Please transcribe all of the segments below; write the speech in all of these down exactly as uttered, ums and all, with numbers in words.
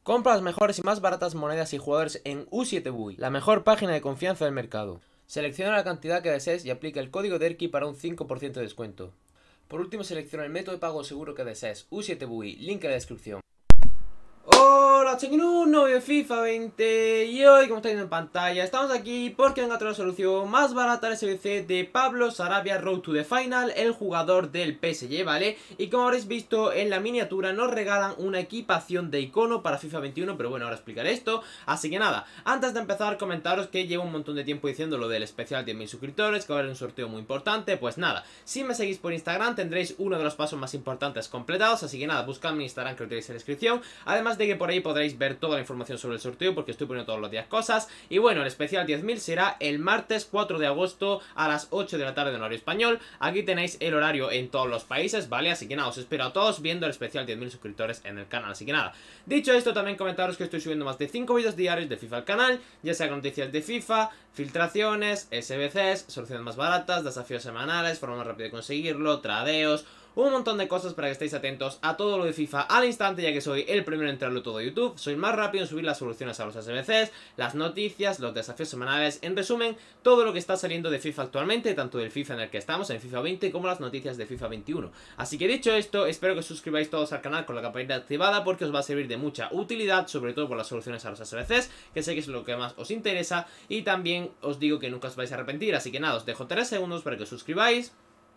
Compra las mejores y más baratas monedas y jugadores en U siete Bui, la mejor página de confianza del mercado. Selecciona la cantidad que desees y aplica el código DERKI para un cinco por ciento de descuento. Por último, selecciona el método de pago seguro que desees. U siete Bui, link en la descripción. Hola, estoy en un nuevo de FIFA veinte y hoy, como estáis viendo en pantalla, estamos aquí porque han encontrado la solución más barata del S B C de Pablo Sarabia Road to the Final, el jugador del P S G, ¿vale? Y como habréis visto en la miniatura nos regalan una equipación de icono para FIFA veintiuno, pero bueno, ahora explicaré esto. Así que nada, antes de empezar comentaros que llevo un montón de tiempo diciendo lo del especial diez mil suscriptores, que va a haber un sorteo muy importante. Pues nada, si me seguís por Instagram tendréis uno de los pasos más importantes completados, así que nada, buscad mi Instagram que lo tenéis en la descripción. Además de que por ahí podréis ver toda la información sobre el sorteo porque estoy poniendo todos los días cosas. Y bueno, el especial diez mil será el martes cuatro de agosto a las ocho de la tarde en horario español. Aquí tenéis el horario en todos los países, ¿vale? Así que nada, os espero a todos viendo el especial diez mil suscriptores en el canal. Así que nada, dicho esto, también comentaros que estoy subiendo más de cinco vídeos diarios de FIFA al canal, ya sea con noticias de FIFA, filtraciones, S B Cs, soluciones más baratas, desafíos semanales, forma más rápida de conseguirlo, tradeos, un montón de cosas para que estéis atentos a todo lo de FIFA al instante, ya que soy el primero en entrarlo todo a YouTube. Soy más rápido en subir las soluciones a los S B Cs, las noticias, los desafíos semanales, en resumen, todo lo que está saliendo de FIFA actualmente, tanto del FIFA en el que estamos, en FIFA veinte, como las noticias de FIFA veintiuno. Así que dicho esto, espero que os suscribáis todos al canal con la campanita activada porque os va a servir de mucha utilidad, sobre todo por las soluciones a los S B Cs, que sé que es lo que más os interesa, y también os digo que nunca os vais a arrepentir. Así que nada, os dejo tres segundos para que os suscribáis.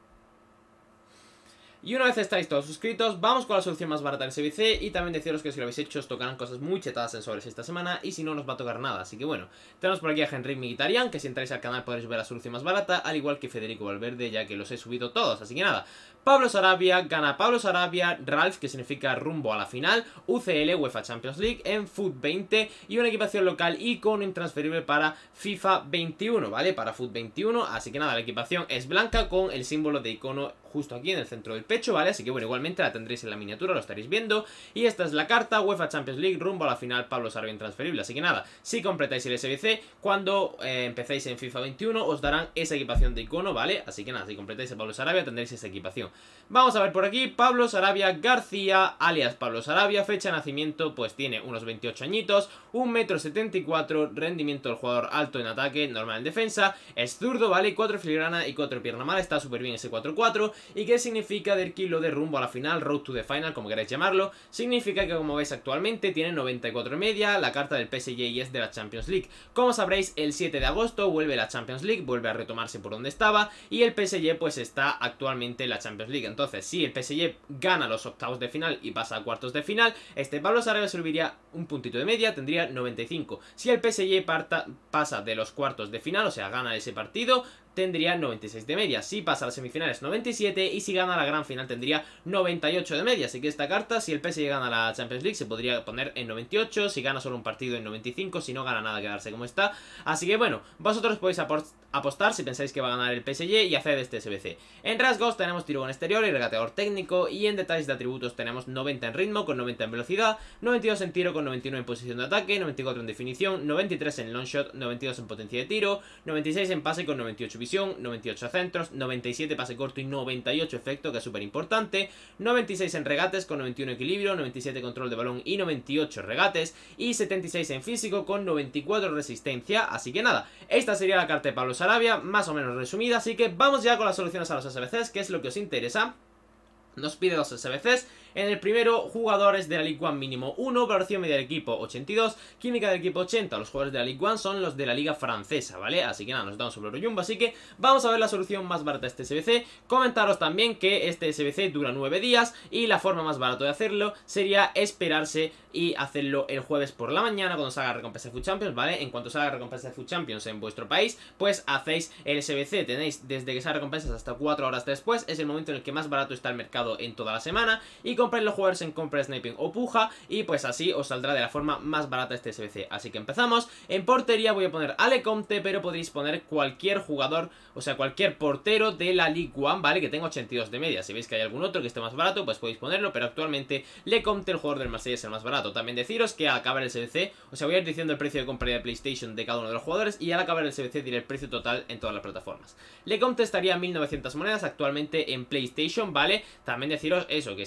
Y una vez estáis todos suscritos, vamos con la solución más barata del S B C. Y también deciros que si lo habéis hecho os tocarán cosas muy chetadas en sobres esta semana, y si no, no os va a tocar nada. Así que bueno, tenemos por aquí a Henrik Mkhitaryan, que si entráis al canal podréis ver la solución más barata, al igual que Federico Valverde, ya que los he subido todos. Así que nada, Pablo Sarabia, gana Pablo Sarabia, Ralph, que significa rumbo a la final, U C L, UEFA Champions League, en FUT veinte, y una equipación local icono intransferible para FIFA veintiuno, ¿vale? Para FUT veintiuno, así que nada, la equipación es blanca con el símbolo de icono justo aquí en el centro del pecho, ¿vale? Así que bueno, igualmente la tendréis en la miniatura, lo estaréis viendo. Y esta es la carta, UEFA Champions League, rumbo a la final, Pablo Sarabia intransferible. Así que nada, si completáis el S B C, cuando eh, empecéis en FIFA veintiuno, os darán esa equipación de icono, ¿vale? Así que nada, si completáis a Pablo Sarabia, tendréis esa equipación. Vamos a ver por aquí, Pablo Sarabia García, alias Pablo Sarabia, fecha de nacimiento, pues tiene unos veintiocho añitos, un metro setenta y cuatro, rendimiento del jugador alto en ataque, normal en defensa, es zurdo, ¿vale? cuatro filigrana y cuatro pierna mala, está súper bien ese cuatro cuatro. ¿Y qué significa del kilo de rumbo a la final, road to the final, como queráis llamarlo? Significa que, como veis actualmente, tiene noventa y cuatro y media, la carta del P S G y es de la Champions League. Como sabréis, el siete de agosto vuelve la Champions League, vuelve a retomarse por donde estaba, y el P S G pues está actualmente en la Champions League. Entonces, si el P S G gana los octavos de final y pasa a cuartos de final, este Pablo Sarabia subiría un puntito de media, tendría noventa y cinco. Si el P S G parta, pasa de los cuartos de final, o sea, gana ese partido, tendría noventa y seis de media. Si pasa a las semifinales, noventa y siete. Y si gana la gran final, tendría noventa y ocho de media. Así que esta carta, si el P S G gana la Champions League, se podría poner en noventa y ocho. Si gana solo un partido, en noventa y cinco. Si no gana nada, quedarse como está. Así que bueno, vosotros podéis apostar si pensáis que va a ganar el P S G y hacer este S B C. En rasgos tenemos tiro con exterior y regateador técnico. Y en detalles de atributos tenemos noventa en ritmo con noventa en velocidad, noventa y dos en tiro con noventa y uno en posición de ataque, noventa y cuatro en definición, noventa y tres en long shot, noventa y dos en potencia de tiro, noventa y seis en pase con noventa y ocho visión, noventa y ocho centros, noventa y siete pase corto y noventa y ocho efecto, que es súper importante, noventa y seis en regates con noventa y uno equilibrio, noventa y siete control de balón y noventa y ocho regates, y setenta y seis en físico con noventa y cuatro resistencia. Así que nada, esta sería la carta de Pablo Sarabia, más o menos resumida. Así que vamos ya con las soluciones a los S B Cs, que es lo que os interesa. Nos pide dos S B Cs. En el primero, jugadores de la Ligue uno mínimo uno, valoración media del equipo ochenta y dos, química del equipo ochenta. Los jugadores de la Ligue uno son los de la liga francesa, ¿vale? Así que nada, nos damos sobre el Jumbo. Así que vamos a ver la solución más barata de este S B C. Comentaros también que este S B C dura nueve días y la forma más barata de hacerlo sería esperarse y hacerlo el jueves por la mañana cuando salga la recompensa de FUT Champions, ¿vale? En cuanto salga la recompensa de FUT Champions en vuestro país, pues hacéis el S B C. Tenéis desde que salga recompensas hasta cuatro horas después. Es el momento en el que más barato está el mercado en toda la semana. Y compráis los jugadores en compra, sniping o puja, y pues así os saldrá de la forma más barata este S B C. Así que empezamos. En portería voy a poner a Lecomte, pero podréis poner cualquier jugador, o sea, cualquier portero de la Ligue uno, ¿vale? Que tenga ochenta y dos de media. Si veis que hay algún otro que esté más barato, pues podéis ponerlo, pero actualmente Lecomte, el jugador del Marsella, es el más barato. También deciros que al acabar el S B C, o sea, voy a ir diciendo el precio de compra de PlayStation de cada uno de los jugadores, y al acabar el S B C diré el precio total en todas las plataformas. Lecomte estaría a mil novecientas monedas actualmente en PlayStation, ¿vale? También deciros eso, que si veis algún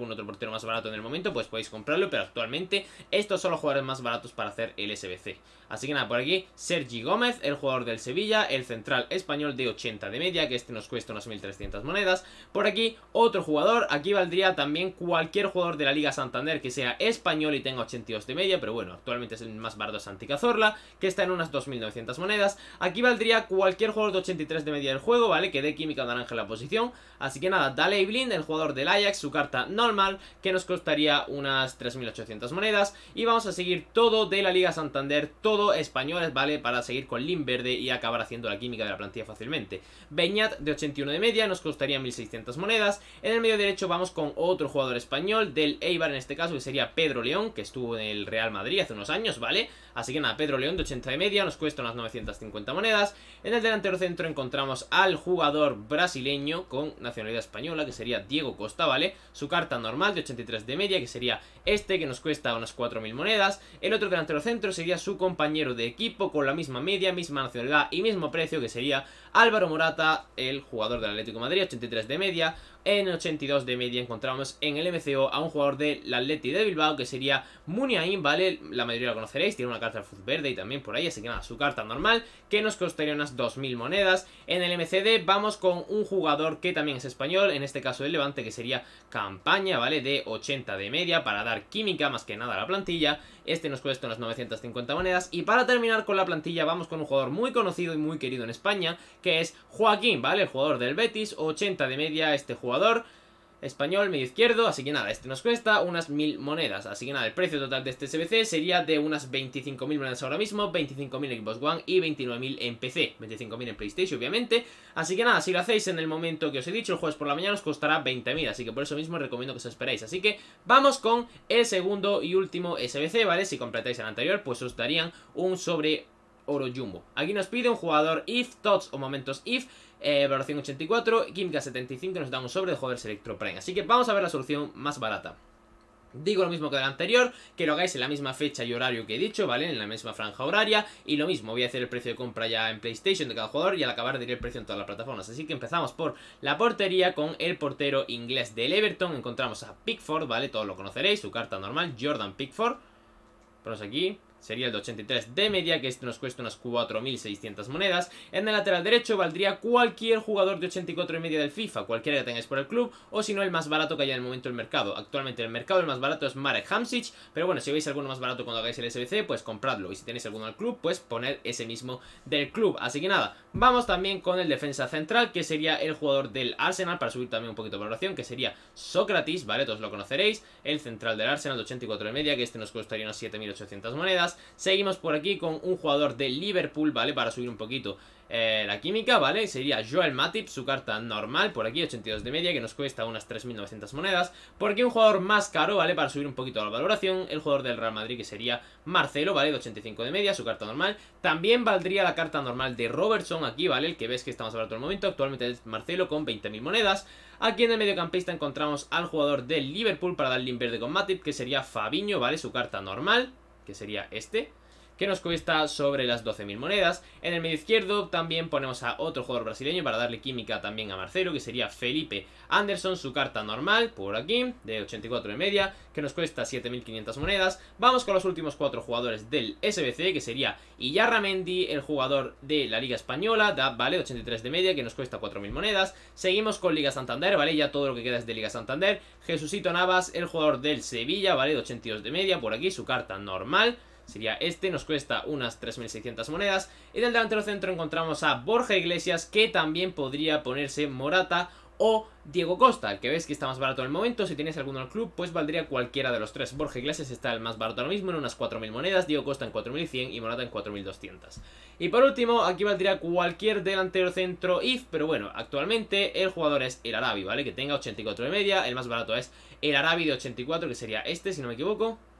algún otro portero más barato en el momento, pues podéis comprarlo, pero actualmente estos son los jugadores más baratos para hacer el S B C. Así que nada, por aquí Sergi Gómez, el jugador del Sevilla, el central español de ochenta de media, que este nos cuesta unas mil trescientas monedas. Por aquí otro jugador, aquí valdría también cualquier jugador de la Liga Santander que sea español y tenga ochenta y dos de media, pero bueno, actualmente es el más barato Santi Cazorla, que está en unas dos mil novecientas monedas. Aquí valdría cualquier jugador de ochenta y tres de media del juego, ¿vale? Que dé química naranja en la posición. Así que nada, Daley Blind, el jugador del Ajax, su carta normal, que nos costaría unas tres mil ochocientas monedas. Y vamos a seguir todo de la Liga Santander, todo españoles, ¿vale? Para seguir con Lin Verde y acabar haciendo la química de la plantilla fácilmente. Beñat de ochenta y uno de media, nos costaría mil seiscientas monedas. En el medio derecho vamos con otro jugador español, del Eibar en este caso, que sería Pedro León, que estuvo en el Real Madrid hace unos años, ¿vale? Así que nada, Pedro León de ochenta de media, nos cuesta unas novecientas cincuenta monedas. En el delantero centro encontramos al jugador brasileño con nacionalidad española, que sería Diego Costa, ¿vale? Su carta normal de ochenta y tres de media, que sería este, que nos cuesta unas cuatro mil monedas. El otro delantero centro sería su compañero de equipo con la misma media, misma nacionalidad y mismo precio, que sería Álvaro Morata, el jugador del Atlético de Madrid, ochenta y tres de media. En ochenta y dos de media encontramos en el M C O a un jugador del Atleti de Bilbao, que sería Muniain, ¿vale? La mayoría lo conoceréis, tiene una carta del fútbol verde y también por ahí, así que nada, su carta normal, que nos costaría unas dos mil monedas. En el M C D vamos con un jugador que también es español, en este caso del Levante, que sería Campaña, ¿vale? De ochenta de media, para dar química más que nada a la plantilla. Este nos cuesta unas novecientas cincuenta monedas. Y para terminar con la plantilla vamos con un jugador muy conocido y muy querido en España, que es Joaquín, ¿vale? El jugador del Betis, ochenta de media este jugador español, medio izquierdo, así que nada, este nos cuesta unas mil monedas. Así que nada, el precio total de este S B C sería de unas veinticinco mil monedas ahora mismo, veinticinco mil en Xbox One y veintinueve mil en P C, veinticinco mil en PlayStation obviamente. Así que nada, si lo hacéis en el momento que os he dicho, el jueves por la mañana, os costará veinte mil, así que por eso mismo os recomiendo que os esperéis. Así que vamos con el segundo y último S B C, ¿vale? Si completáis el anterior, pues os darían un sobre oro jumbo. Aquí nos pide un jugador If, Tots o Momentos If, eh, valoración ochenta y cuatro, química setenta y cinco, nos da un sobre de jugadores Electro Prime. Así que vamos a ver la solución más barata. Digo lo mismo que el anterior, que lo hagáis en la misma fecha y horario que he dicho, ¿vale? En la misma franja horaria. Y lo mismo, voy a hacer el precio de compra ya en PlayStation de cada jugador y al acabar diré el precio en todas las plataformas. Así que empezamos por la portería con el portero inglés del Everton. Encontramos a Pickford, ¿vale? Todos lo conoceréis, su carta normal, Jordan Pickford. Ponemos aquí, sería el de ochenta y tres de media, que este nos cuesta unas cuatro mil seiscientas monedas. En el lateral derecho valdría cualquier jugador de ochenta y cuatro de media del FIFA, cualquiera que tengáis por el club, o si no el más barato que haya en el momento del mercado. Actualmente en el mercado el más barato es Marek Hamsik, pero bueno, si veis alguno más barato cuando hagáis el S B C, pues compradlo. Y si tenéis alguno al club, pues poned ese mismo del club. Así que nada, vamos también con el defensa central, que sería el jugador del Arsenal, para subir también un poquito de valoración, que sería Sócrates, ¿vale? Todos lo conoceréis, el central del Arsenal de ochenta y cuatro de media, que este nos costaría unas siete mil ochocientas monedas. Seguimos por aquí con un jugador de Liverpool, ¿vale? Para subir un poquito eh, la química, ¿vale? Sería Joel Matip, su carta normal, por aquí, ochenta y dos de media, que nos cuesta unas tres mil novecientas monedas. Por aquí un jugador más caro, ¿vale? Para subir un poquito la valoración, el jugador del Real Madrid, que sería Marcelo, ¿vale? De ochenta y cinco de media, su carta normal. También valdría la carta normal de Robertson aquí, ¿vale? El que ves que estamos hablando en el momento, actualmente es Marcelo con veinte mil monedas. Aquí en el mediocampista encontramos al jugador del Liverpool para dar link verde con Matip, que sería Fabinho, ¿vale? Su carta normal, que sería este, que nos cuesta sobre las doce mil monedas. En el medio izquierdo también ponemos a otro jugador brasileño para darle química también a Marcelo, que sería Felipe Anderson, su carta normal, por aquí, de ochenta y cuatro de media, que nos cuesta siete mil quinientas monedas. Vamos con los últimos cuatro jugadores del S B C, que sería Iyarramendi, el jugador de la Liga Española, da, vale, ochenta y tres de media, que nos cuesta cuatro mil monedas. Seguimos con Liga Santander, vale, ya todo lo que queda es de Liga Santander. Jesucito Navas, el jugador del Sevilla, vale, de ochenta y dos de media, por aquí, su carta normal, sería este, nos cuesta unas tres mil seiscientas monedas. Y del delantero centro encontramos a Borja Iglesias, que también podría ponerse Morata o Diego Costa, el que ves que está más barato en el momento. Si tenéis alguno al club, pues valdría cualquiera de los tres. Borja Iglesias está el más barato ahora mismo en unas cuatro mil monedas, Diego Costa en cuatro mil cien y Morata en cuatro mil doscientos. Y por último, aquí valdría cualquier delantero centro if, pero bueno, actualmente el jugador es el Arabi, ¿vale? Que tenga ochenta y cuatro de media, el más barato es el Arabi de ochenta y cuatro, que sería este, si no me equivoco.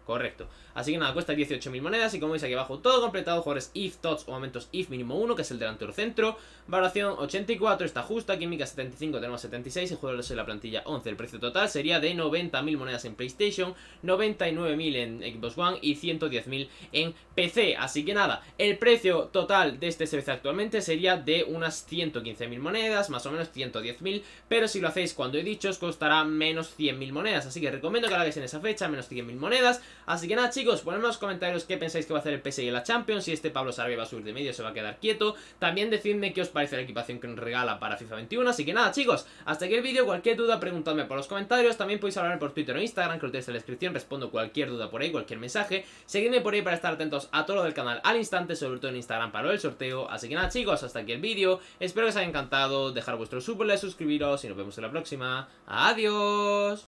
correcto. Así que nada, cuesta dieciocho mil monedas y como veis aquí abajo todo completado, jugadores I F, T O T S o momentos I F mínimo uno, que es el delantero centro. Valoración ochenta y cuatro, está justa, química setenta y cinco, tenemos setenta y seis y jugadores en la plantilla once. El precio total sería de noventa mil monedas en PlayStation, noventa y nueve mil en Xbox One y ciento diez mil en P C. Así que nada, el precio total de este S B C actualmente sería de unas ciento quince mil monedas, más o menos ciento diez mil, pero si lo hacéis cuando he dicho os costará menos cien mil monedas, así que recomiendo que lo hagáis en esa fecha, menos cien mil monedas. Así que nada chicos, ponedme en los comentarios qué pensáis que va a hacer el P S G en la Champions, si este Pablo Sarabia va a subir de medio o se va a quedar quieto. También decidme qué os parece la equipación que nos regala para FIFA veintiuno, así que nada chicos, hasta aquí el vídeo. Cualquier duda preguntadme por los comentarios, también podéis hablarme por Twitter o Instagram, que lo tenéis en la descripción, respondo cualquier duda por ahí, cualquier mensaje. Seguidme por ahí para estar atentos a todo lo del canal al instante, sobre todo en Instagram para lo del sorteo. Así que nada chicos, hasta aquí el vídeo, espero que os haya encantado, dejar vuestro super like, suscribiros y nos vemos en la próxima. Adiós.